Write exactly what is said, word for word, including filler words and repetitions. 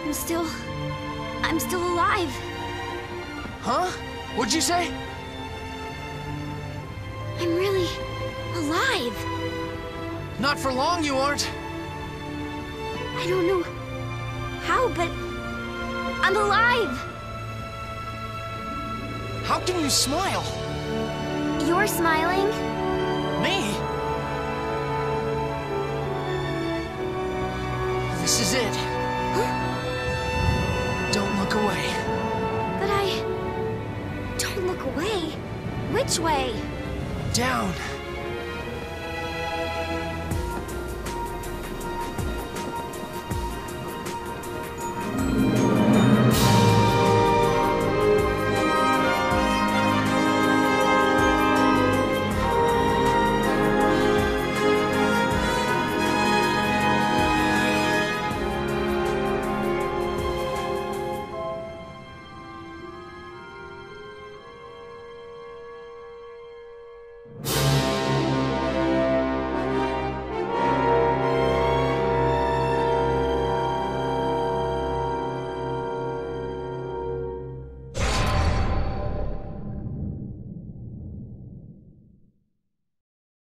I'm still... I'm still alive. Huh? What'd you say? I'm really... alive. Not for long, you aren't. I don't know how, but... I'm alive! How can you smile? You're smiling? Me? This is it. Huh? Don't look away. But I... don't look away. Which way? Down.